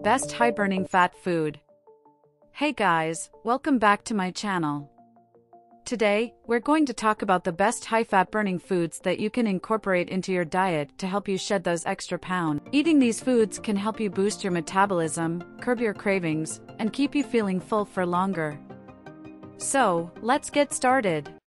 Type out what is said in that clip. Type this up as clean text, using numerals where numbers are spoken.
best high-burning fat food. Hey guys, welcome back to my channel. Today, we're going to talk about the best high-fat burning foods that you can incorporate into your diet to help you shed those extra pounds. Eating these foods can help you boost your metabolism, curb your cravings, and keep you feeling full for longer. So, let's get started.